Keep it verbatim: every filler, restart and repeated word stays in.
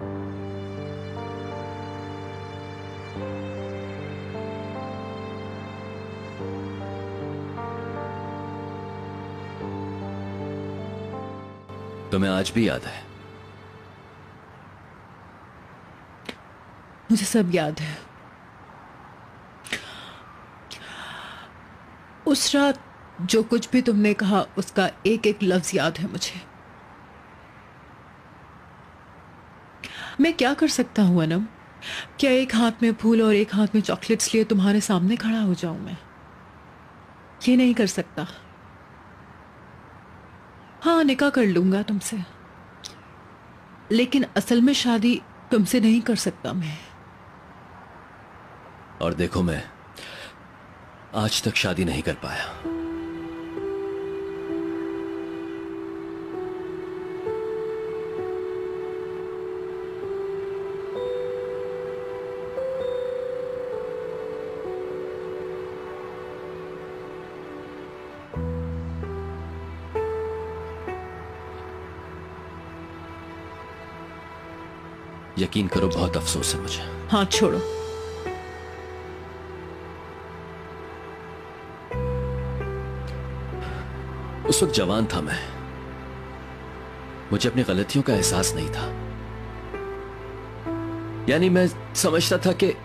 तुम्हें आज भी याद है? मुझे सब याद है। उस रात जो कुछ भी तुमने कहा उसका एक एक लफ्ज याद है मुझे। मैं क्या कर सकता हूं अनम? क्या एक हाथ में फूल और एक हाथ में चॉकलेट्स लिए तुम्हारे सामने खड़ा हो जाऊं मैं? ये नहीं कर सकता। हाँ, निकाह कर लूंगा तुमसे, लेकिन असल में शादी तुमसे नहीं कर सकता मैं। और देखो, मैं आज तक शादी नहीं कर पाया। यकीन करो, बहुत अफसोस है मुझे। हाँ, छोड़ो। उस वक्त जवान था मैं, मुझे अपनी गलतियों का एहसास नहीं था। यानी मैं समझता था कि